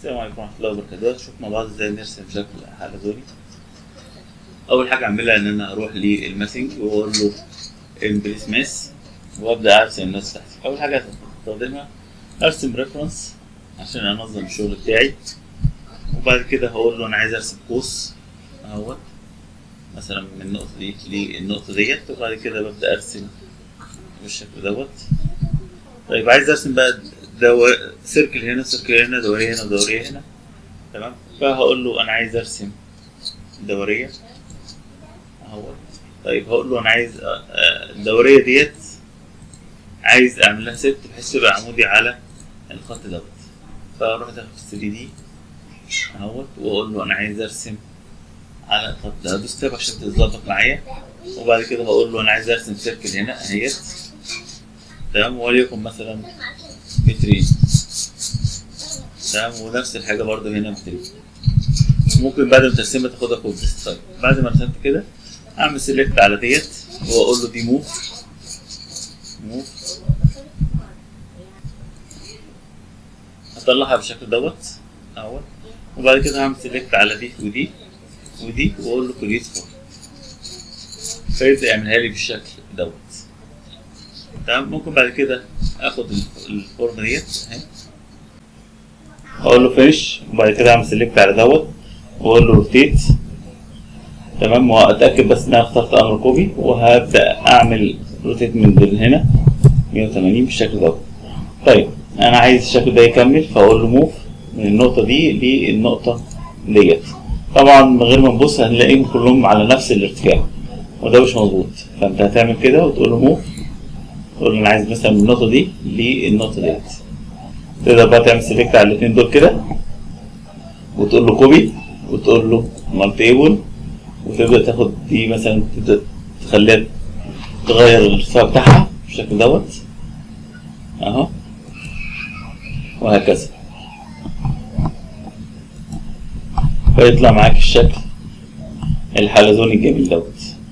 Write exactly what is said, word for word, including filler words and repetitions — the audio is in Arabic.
السلام عليكم ورحمة الله وبركاته. دلوقتي نشوف مع بعض ازاي نرسم شكل حلزوني. أول حاجة أعملها إن أنا أروح للماسنج وأقول له امبريس ماس وأبدأ أرسم الناس تحتي. أول حاجة هستخدمها أرسم ريفرنس عشان أنظم الشغل بتاعي، وبعد كده هقول له أنا عايز أرسم قوس أهوت مثلا من النقطة دي للنقطة ديت، وبعد كده ببدأ أرسم بالشكل دوت. طيب عايز أرسم بقى دو... سيركل هنا سيركل هنا دورية هنا ودورية هنا، تمام؟ فهقول له أنا عايز أرسم دورية أهوت. طيب هقول له أنا عايز الدورية ديت عايز أعمل لها ست بحيث يبقى عمودي على الخط دوت، فأروح داخل في ثري دي أهوت وأقول له أنا عايز أرسم على الخط ده، أدوس تاب عشان تتظبط معايا، وبعد كده هقول له أنا عايز أرسم سيركل هنا أهيت، تمام؟ وليكن مثلا مترين، تمام؟ ونفس الحاجة برضه هنا مترين. ممكن بعد ما ترسمها تاخدها كوبي. طيب بعد ما رسمت كده أعمل سيلكت على ديت وأقول له دي موف موف هطلعها بالشكل دوت أهوت، وبعد كده هعمل سيلكت على دي ودي ودي وأقول له كريت فورم، فيبدأ يعملها لي بالشكل دوت، تمام؟ ممكن بعد كده آخد الفورم ديت أهي أقول له فينش، وبعد كده أعمل سيلكت على دوت وأقول له روتيت، تمام؟ وأتأكد بس إن أنا اخترت أمر كوبي، وهبدأ أعمل روتيت من هنا مية وتمانين بالشكل دوت. طيب أنا عايز الشكل ده يكمل، فأقول له موف من النقطة دي للنقطة ديت. طبعا من غير ما نبص هنلاقيهم كلهم على نفس الارتفاع، وده مش مظبوط، فأنت هتعمل كده وتقول له موف، تقول له أنا عايز مثلا من النقطة دي للنقطة ديت. تقدر بقى تعمل سيلكت على الاتنين دول كده وتقول له كوبي وتقول له مالتيبل، وتبدأ تاخد دي مثلا تبدأ تخليها تغير الارتفاع بتاعها بالشكل دوت اهو، وهكذا فيطلع معاك الشكل الحلزوني الجميل دوت.